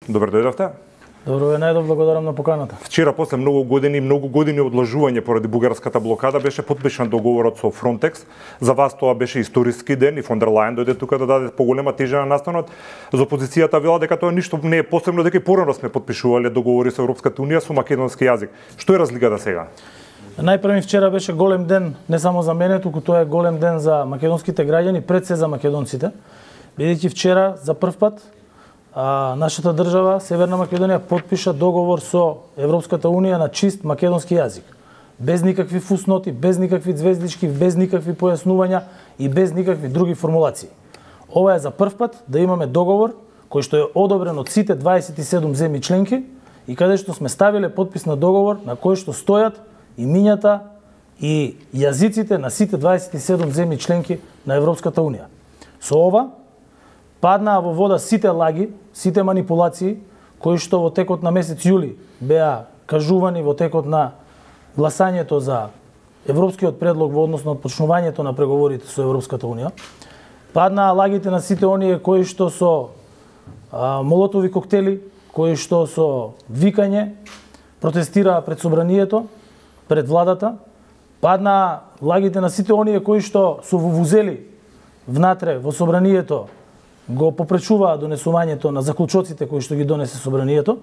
Добро дојдовте. Добро ве најдов, благодарам на поканата. Вчера после многу години одложување поради бугарската блокада беше потпишан договорот со Frontex. За вас тоа беше историски ден и фон дер Лајен дојде тука да даде поголема тежина на настанот. За опозицијата вела дека тоа ништо не е посебно, дека и порано сме потпишувале договори со Европската унија со македонски јазик. Што е разликата сега? Најпрви вчера беше голем ден не само за мене, туку тоа е голем ден за македонските граѓани, пред се за македонците. Бидејќи вчера за прв пат нашата држава, Северна Македонија, потпиша договор со Европската унија на чист македонски јазик. Без никакви фусноти, без никакви звездички, без никакви појаснувања и без никакви други формулации. Ова е за прв пат да имаме договор кој што е одобрен од сите 27 земји членки и каде што сме ставиле подпис на договор на кој што стојат имињата и јазиците на сите 27 земји членки на Европската унија. Со ова паднаа во вода сите лаги, сите манипулации кои што во текот на месец јули беа кажувани во текот на гласањето за европскиот предлог во однос на отпочнувањето на преговорите со Европската унија. Паднаа лагите на сите оние кои што со молотови коктели, кои што со викање протестираа пред собранието, пред владата. Паднаа лагите на сите оние кои што со вувузели внатре во собранието го попречуваа донесувањето на заклучоците кои што ги донесе собранието.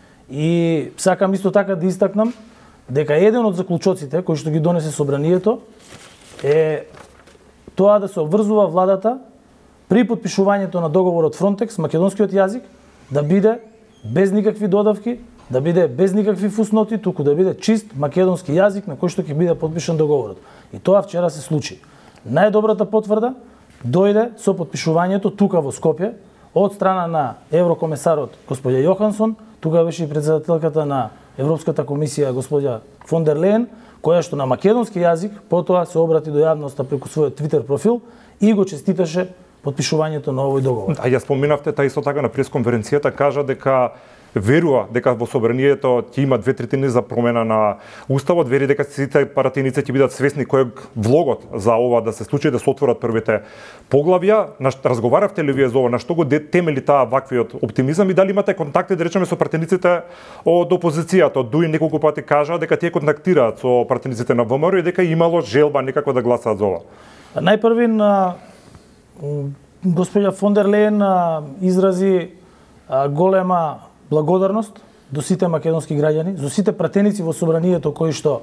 И сакам исто така да истакнам дека еден од заклучоците кои што ги донесе собранието е тоа да се обврзува владата при потпишувањето на договорот Frontex, македонскиот јазик да биде без никакви додавки, да биде без никакви фусноти, туку да биде чист македонски јазик на кој што ќе биде потпишан договорот. И тоа вчера се случи. Најдобрата потврда дојде со потпишувањето тука во Скопје од страна на еврокомесарот господја Јохансон, тука беше и председателката на Европската комисија господја фон дер Лајен, која што на македонски јазик потоа се обрати до јавноста преку својот Твитер профил и го честиташе потпишувањето на овој договор. А ја споминавте та исто така на пресконференцијата, кажа дека верува дека во собранието ќе има 2/3 за промена на уставот, вери дека сите паратиници ќе бидат свесни кој е влогот за ова да се случи, да се отворат првите поглавја. Разговаравте ли вие за ова, на што го темели таа ваквиот оптимизам и дали имате контакти, да речеме, со партиниците од опозицијата? Од Дуи неколку пати кажа дека тие контактираат со партиниците на ВМРО и дека имало желба некако да гласаат за ова. Најпрви господја фон дер Лајен изрази голема благодарност до сите македонски граѓани, за сите пратеници во собранието кои што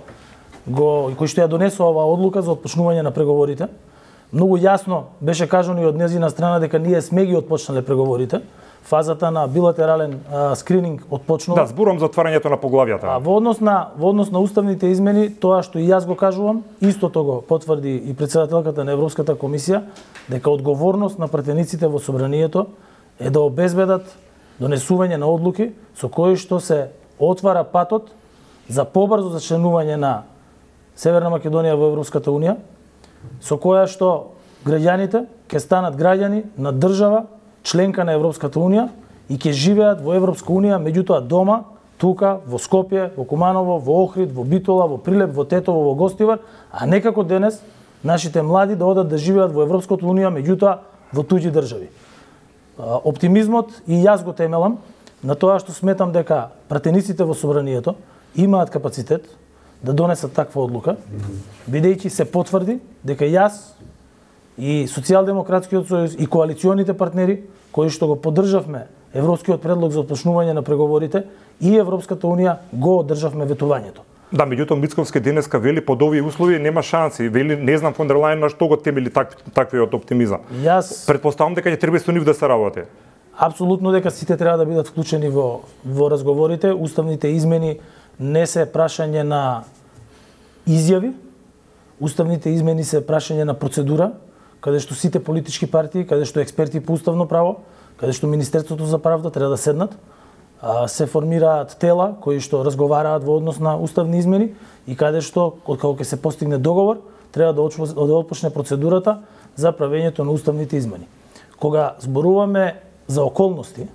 ја донесоа оваа одлука за отпочнување на преговорите. Многу јасно беше кажано и од нејзина страна дека ние сме ги отпочнале преговорите. Фазата на билатерален скрининг отпочнува. Да, зборувам за отварањето на поглавјата. Во однос на уставните измени, тоа што и јас го кажувам, истото го потврди и председателката на Европската комисија, дека одговорност на пратениците во собранието е да обезбедат донесување на одлуки со кои што се отвара патот за побрзо зачленување на Северна Македонија во Европската унија, со која што граѓаните ќе станат граѓани на држава членка на Европската унија и ќе живеат во Европска унија, меѓутоа дома, тука, во Скопје, во Куманово, во Охрид, во Битола, во Прилеп, во Тетово, во Гостивар, а не како денес нашите млади да одат да живеат во Европската унија, меѓутоа во туѓи држави. Оптимизмот и јас го темелам на тоа што сметам дека пратениците во собранието имаат капацитет да донесат таква одлука, бидејќи се потврди дека јас и Социјалдемократскиот сојуз и коалиционите партнери кои што го поддржавме европскиот предлог за отпочнување на преговорите и Европската унија го одржавме ветувањето. Да, меѓутоа Мицковски денеска вели под овие услови нема шанси. Вели не знам фон дер Лајен на што го темели таквиот оптимизам. Јас предпоставам дека ќе треба со нив да се работи. Апсолутно дека сите треба да бидат вклучени во разговорите. Уставните измени не се прашање на изјави. Уставните измени се прашање на процедура, каде што сите политички партии, каде што експерти по уставно право, каде што Министерството за правда треба да седнат, се формираат тела кои што разговараат во однос на уставни измени и каде што, кога ќе се постигне договор, треба да отпочне процедурата за правењето на уставните измени. Кога зборуваме за околности,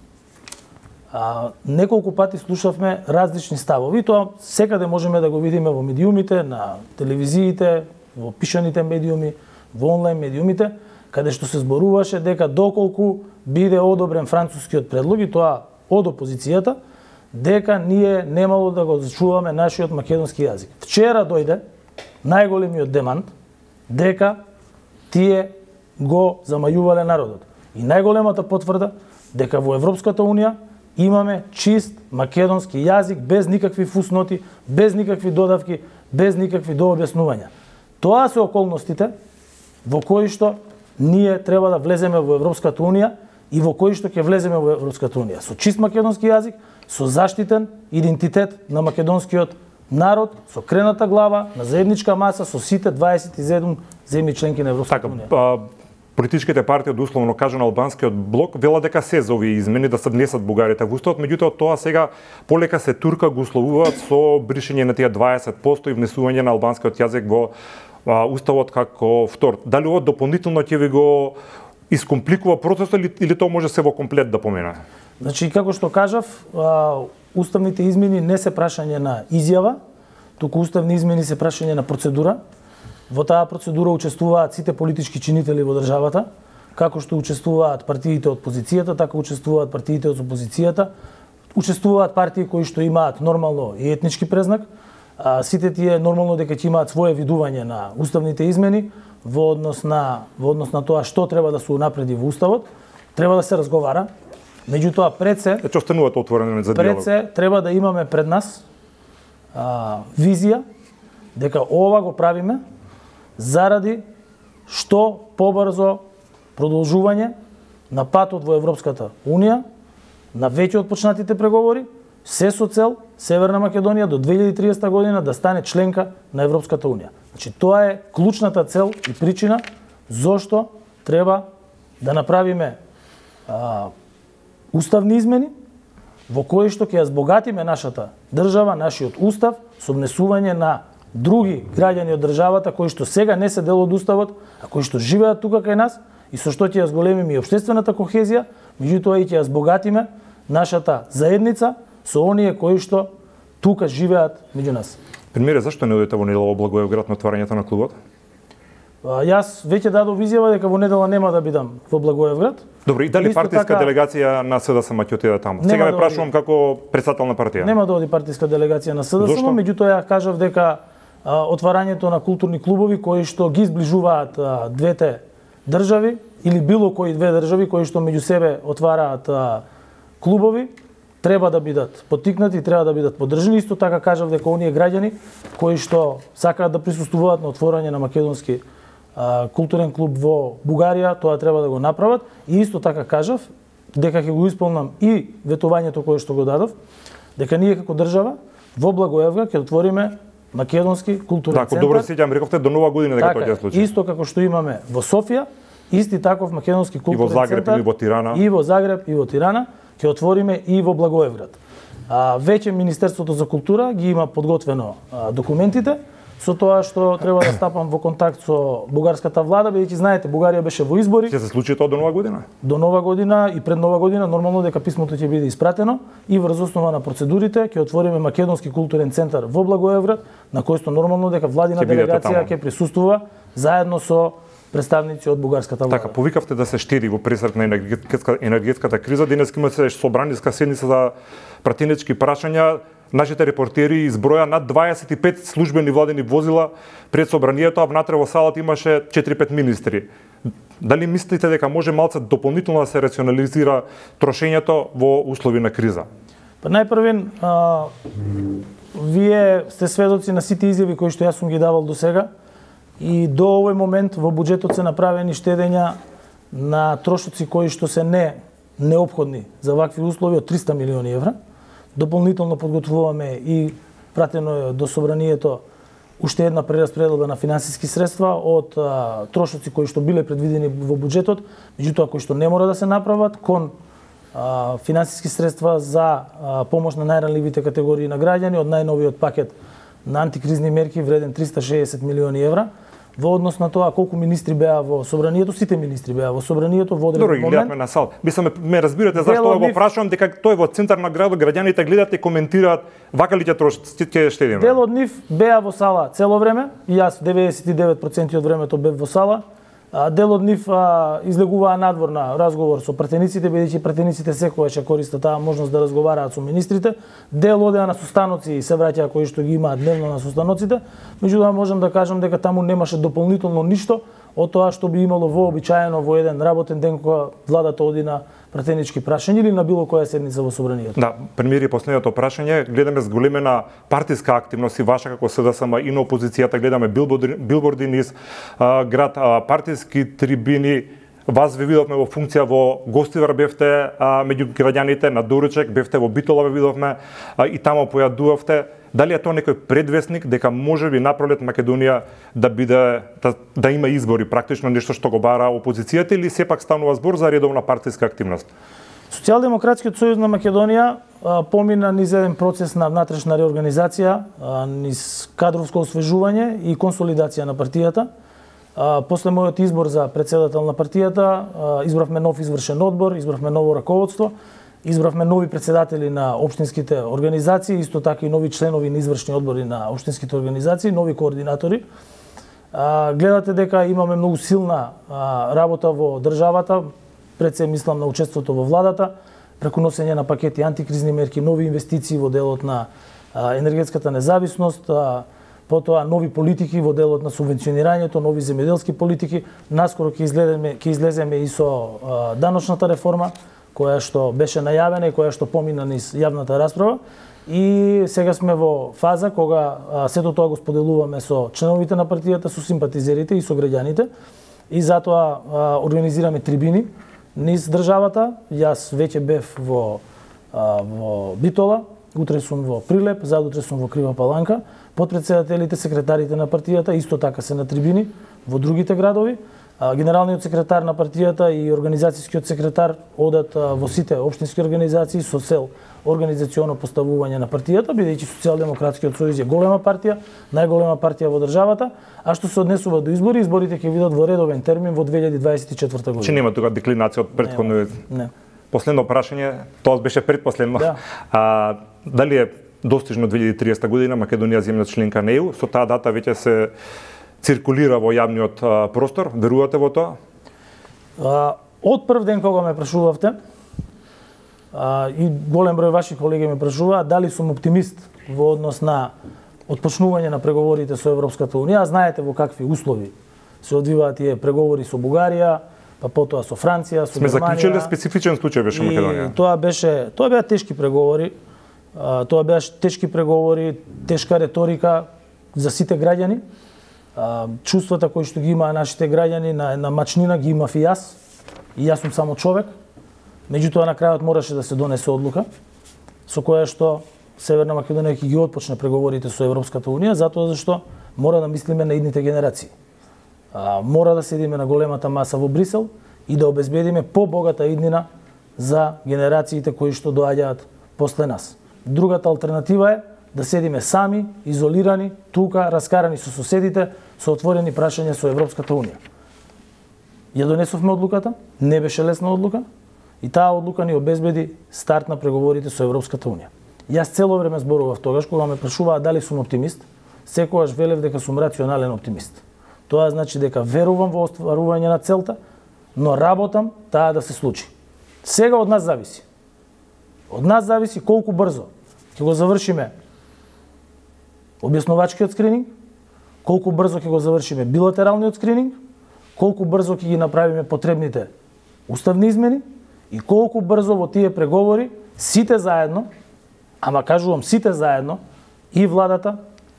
неколку пати слушавме различни ставови, тоа секаде можеме да го видиме во медиумите, на телевизиите, во пишаните медиуми, во онлайн медиумите, каде што се зборуваше дека доколку биде одобрен францускиот предлог, и тоа од опозицијата дека ние немало да го зачуваме нашиот македонски јазик. Вчера дојде најголемиот демант дека тие го замајувале народот. И најголемата потврда дека во Европската Унија имаме чист македонски јазик без никакви фусноти, без никакви додавки, без никакви дообјаснувања. Тоа се околностите во кои што ние треба да влеземе во Европската Унија и во кои што ќе влеземе во Европската Унија. Со чист македонски јазик, со заштитен идентитет на македонскиот народ, со крената глава, на заедничка маса со сите 27 земји членки на Европската Унија. Политичките партии, условно кажано албанскиот блок, велат дека се за овие измени да се внесат бугарите во уставот, меѓутоа тоа сега полека се турка го условуваат со бришење на тие 20% и внесување на албанскиот јазик во уставот како втор. Дали ова дополнително ќе ви го искомпликува процесот или тоа може се во комплет да помине? Значи, како што кажав, уставните измени не се прашање на изјава, туку уставни измени се прашање на процедура. Во таа процедура учествуваат сите политички чинители во државата, како што учествуваат партиите од позицијата, така учествуваат партиите од опозицијата, учествуваат партии кои што имаат нормално и етнички презнак, сите тие нормално дека ќе имаат свое видување на уставните измени во однос на тоа што треба да се унапреди во уставот, треба да се разговара. Меѓутоа пред се остануваат отворени за диалог. Пред се треба да имаме пред нас визија дека ова го правиме заради што побрзо продолжување на патот во Европската Унија, на веќе отпочнатите преговори, се со цел Северна Македонија до 2030 година да стане членка на Европската Унија. Значи тоа е клучната цел и причина зошто треба да направиме уставни измени во кои што ќе ја збогатиме нашата држава, нашиот устав со внесување на други граѓани од државата кои што сега не се дел од уставот, а кои што живеат тука кај нас и со што ќе ја зголемиме и општествената кохезија, меѓутоа и ќе ја збогатиме нашата заедница со оние кои што тука живеат меѓу нас. Премиере, зашто не одите во недела во Благоевград на отварањето на клубот? Јас веќе дадов изјава дека во недела нема да бидам во Благоевград. Добро, и дали партиска делегација на СДСМ ќе отиде таму? Сега ме прашувам како председател на партија. Нема да оди партиска делегација на СДСМ, меѓутоа ја кажав дека отварањето на културни клубови кои што ги зближуваат двете држави или било кои две држави кои што меѓу себе отвараат клубови, треба да бидат поттикнати и треба да бидат поддржани. Исто така кажав дека оние граѓани кои што сакаат да присуствуваат на отворање на македонски културен клуб во Бугарија, тоа треба да го направат. И исто така кажав дека ќе го исполнам и ветувањето кое што го дадов, дека ние како држава во Благоевград ќе отвориме македонски културен центар. Така, добро се сеќавам, рековте до нова година дека тоа ќе се случи. Исто како што имаме во Софија, исти таков македонски културен центар. И во Загреб, и во Тирана. И во Загреб, и во Тирана ќе отвориме и во Благоевград. Веќе Министерството за култура ги има подготвено документите, со тоа што треба да стапам во контакт со бугарската влада, бидејќи знаете, Бугарија беше во избори. Ќе се случи тоа до нова година? До нова година и пред нова година нормално дека писмото ќе биде испратено и врз основа на процедурите ќе отвориме македонски културен центар во Благоевград, на кој што нормално дека владина делегација ќе присуствува заедно со представници од бугарската влада. Така, повикавте да се штеди во пресрет на енергетската криза. Денес имате собраниска седница за пратенички прашања. Нашите репортери изброја над 25 службени владени возила пред собранието, а внатре во салата имаше 4-5 министри. Дали мислите дека може малце дополнително да се рационализира трошењето во услови на криза? Па најпрвен, вие сте сведоци на сите изјави кои што јас сум ги давал до сега и до овој момент во буџетот се направени штедења на трошоци кои што се неопходни за вакви услови од 300 милиони евра. Дополнително подготвуваме и пратено е до собранието уште една прераспределба на финансиски средства од трошоци кои што биле предвидени во буџетот, меѓутоа кои што не мора да се направат кон финансиски средства за помош на најранливите категории на граѓани од најновиот пакет на антикризни мерки вреден 360 милиони евра. Во однос на тоа колку министри беа во собранието, сите министри беа во собранието во одреден момент. Гледаме на сал. Мислам, ме разбирате зашто го прашувам дека тој во центар на градот граѓаните гледаат и коментираат вака ли ќе штедиме. Дел од нив беа во сала цело време и јас 99% од времето бев во сала. Дел од нив излегуваа надвор на разговор со пратениците, бидејќи пратениците секогаш ќе користат таа можност да разговараат со министрите. Дел одеа на состаноци и се враќаа кои што ги имаат дневно на состаноците. Меѓутоа можам да кажам дека таму немаше дополнително ништо од тоа што би имало вообичаено во еден работен ден кога владата оди на пратенички прашања или на било која седница во собранието. Да, премиери, последното прашање, гледаме зголемена партиска активност и ваша како СДСМ и на опозицијата, гледаме билборди низ град, партиски трибини. Вас ве видовме во функција во Гостивар, бевте меѓу граѓаните, на доручек, бевте во Битола, ве видовме и таму појадувавте. Дали е тоа некој предвесник дека можеби напролет Македонија да има избори, практично нешто што го бара опозицијата, или сепак станува збор за редовна партиска активност? Социјалдемократскиот сојуз на Македонија помина низ еден процес на внатрешна реорганизација, низ кадровско освежување и консолидација на партијата. После мојот избор за претседател на партијата, избравме нов извршен одбор, избравме ново раководство, избравме нови претседатели на општинските организации, исто така и нови членови на извршни одбори на општинските организации, нови координатори. Гледате дека имаме многу силна работа во државата, пред се мислам на учеството во владата, преку носење на пакети антикризни мерки, нови инвестиции во делот на енергетската независност, потоа нови политики во делот на субвенционирањето, нови земјоделски политики. Наскоро ќе излеземе и со даночната реформа, која што беше најавена и која што помина низ јавната расправа. И сега сме во фаза кога сето тоа го споделуваме со членовите на партијата, со симпатизерите и со граѓаните. И затоа организираме трибини низ државата. Јас веќе бев во Битола, утре сум во Прилеп, задутре сум во Крива Паланка. Подпредседателите, секретарите на партијата исто така се на трибини во другите градови. Генералниот секретар на партијата и организацијскиот секретар одат во сите општински организации со цел организационо поставување на партијата, бидејќи Социјалдемократскиот сојуз е голема партија, најголема партија во државата, а што се однесува до избори, изборите ќе бидат во редовен термин во 2024 година. Че нема тука деклинација од претходно? Не. Последно прашање, тоа беше предпоследно. Да. Дали е достижно 2030 година Македонија земја членка на ЕУ? Со таа дата веќе се циркулира во јавниот простор. Верувате во тоа? Од прв ден кога ме прашувавте, и голем број ваши колеги ме прашуваат дали сум оптимист во однос на отпочнување на преговорите со Европската унија. Знаете во какви услови се одвиваат тие преговори со Бугарија, па потоа со Франција, со Германија. Сме заклучиле специфичен случај беше Македонија. Тоа беа тешки преговори. Тоа беа тешки преговори, тешка реторика за сите граѓани. Чувствата кои што ги имаа нашите граѓани на мачнина ги имав и јас. И јас сум само човек. Меѓутоа на крајот мораше да се донесе одлука со која што Северна Македонија ќе ги отпочне преговорите со Европската унија, затоа зашто мора да мислиме на идните генерации. Мора да седиме на големата маса во Брисел и да обезбедиме побогата иднина за генерациите кои што доаѓаат после нас. Другата алтернатива е да седиме сами, изолирани, тука, раскарани со соседите, со отворени прашања со Европската унија. Ја донесовме одлуката, не беше лесна одлука, и таа одлука ни обезбеди старт на преговорите со Европската унија. Јас цело време зборував тогаш кога ме прашуваа дали сум оптимист, секогаш велев дека сум рационален оптимист. Тоа значи дека верувам во остварување на целта, но работам таа да се случи. Сега од нас зависи. Од нас зависи колку брзо ќе го завршиме објасновачкиот скрининг, колку брзо ќе го завршиме билатералниот скрининг, колку брзо ќе ги направиме потребните уставни измени и колку брзо во тие преговори сите заедно, ама кажувам сите заедно, и владата,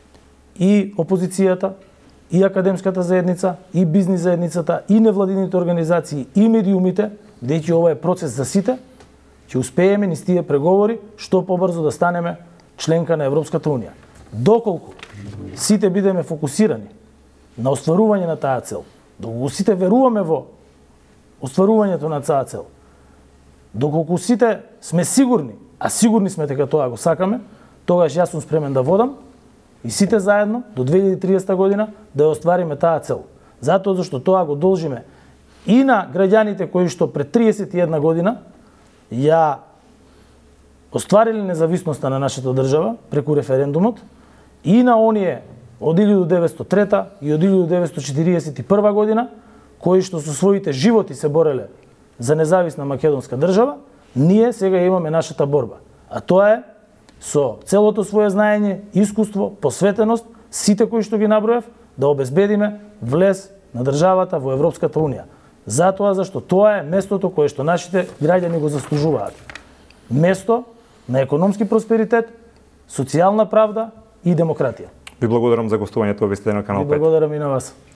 и опозицијата, и академската заедница, и бизнис заедницата, и невладините организации, и медиумите, бидејќи ова е процес за сите, ќе успееме низ тие преговори што побрзо да станеме членка на Европската унија. Доколку сите бидеме фокусирани на остварување на таа цел, доколку сите веруваме во остварувањето на таа цел, доколку сите сме сигурни, а сигурни сме дека тоа го сакаме, тогаш јас сум спремен да водам и сите заедно до 2030 година да ја оствариме таа цел. Затоа зашто тоа го должиме и на граѓаните кои што пред 31 година ја остварили независноста на нашата држава преку референдумот, и на оние од 1903 и од 1941 година кои што со своите животи се бореле за независна македонска држава, ние сега имаме нашата борба. А тоа е со целото свое знаење, искуство, посветеност, сите кои што ги набројав, да обезбедиме влез на државата во Европската Унија. Затоа зашто тоа е местото кое што нашите граѓани го заслужуваат. Место на економски просперитет, социјална правда и демократија. Ви благодарам за гостувањето во вестите на Канал 5. Ви благодарам и на вас.